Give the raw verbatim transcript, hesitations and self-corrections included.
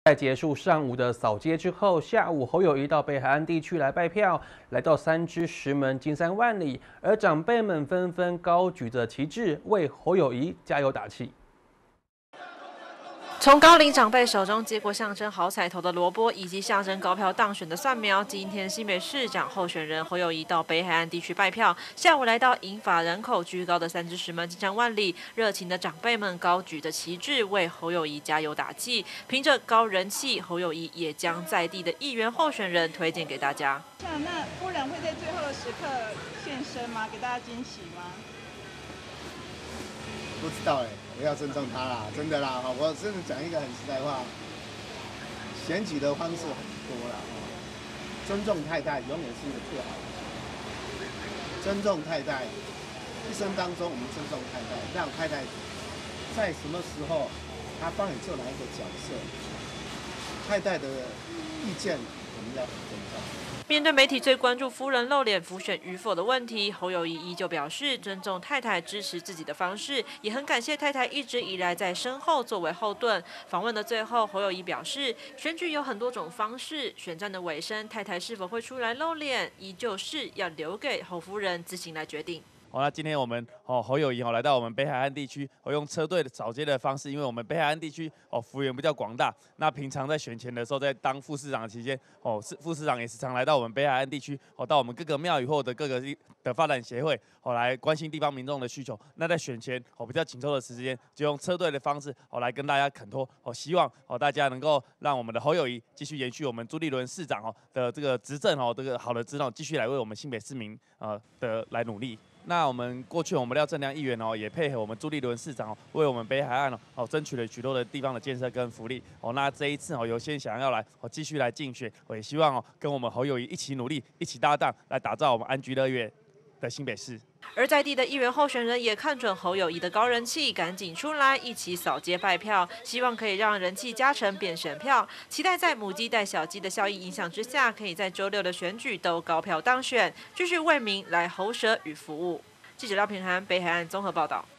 在结束上午的扫街之后，下午侯友宜到北海岸地区来拜票，来到三支石门金山万里，而长辈们纷纷高举着旗帜为侯友宜加油打气。 从高龄长辈手中接过象征好彩头的萝卜，以及象征高票当选的蒜苗。今天新北市长候选人侯友宜到北海岸地区拜票，下午来到银发人口居高的三支石门金山万里，热情的长辈们高举着旗帜为侯友宜加油打气。凭着高人气，侯友宜也将在地的议员候选人推荐给大家。 那夫人会在最后的时刻现身吗？给大家惊喜吗？ 不知道哎，我要尊重他啦，真的啦，我真的讲一个很实在话，选举的方式很多啦，尊重太太永远是一个最好的，尊重太太，一生当中我们尊重太太，让太太在什么时候她帮你做哪一个角色，太太的意见我们要很尊重。 面对媒体最关注夫人露脸浮选与否的问题，侯友宜依旧表示尊重太太支持自己的方式，也很感谢太太一直以来在身后作为后盾。访问的最后，侯友宜表示，选举有很多种方式，选战的尾声，太太是否会出来露脸，依旧是要留给侯夫人自行来决定。 好，那今天我们哦侯友宜哦来到我们北海岸地区，我用车队的扫街的方式，因为我们北海岸地区哦幅员比较广大，那平常在选前的时候，在当副市长的期间，哦是副市长也时常来到我们北海岸地区，哦到我们各个庙宇或者各个的发展协会，哦来关心地方民众的需求。那在选前哦比较紧凑的时间，就用车队的方式哦来跟大家恳托，哦希望哦大家能够让我们的侯友宜继续延续我们朱立伦市长哦的这个执政哦这个好的执政，继续来为我们新北市民呃的来努力。 那我们过去我们廖正良议员哦，也配合我们朱立伦市长哦，为我们北海岸哦争取了许多的地方的建设跟福利哦。那这一次哦，有些想要来哦继续来竞选，我也希望哦跟我们侯友宜一起努力，一起搭档来打造我们安居乐业的新北市。 而在地的议员候选人也看准侯友宜的高人气，赶紧出来一起扫街拜票，希望可以让人气加成变选票。期待在母鸡带小鸡的效益影响之下，可以在周六的选举都高票当选，继续为民来喉舌与服务。记者廖平涵北海岸综合报道。